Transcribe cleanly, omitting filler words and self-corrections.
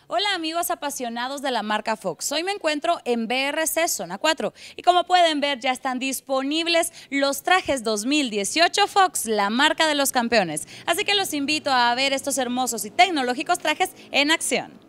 Hola amigos apasionados de la marca Fox, hoy me encuentro en BRC Zona 4 y como pueden ver ya están disponibles los trajes 2018 Fox, la marca de los campeones. Así que los invito a ver estos hermosos y tecnológicos trajes en acción.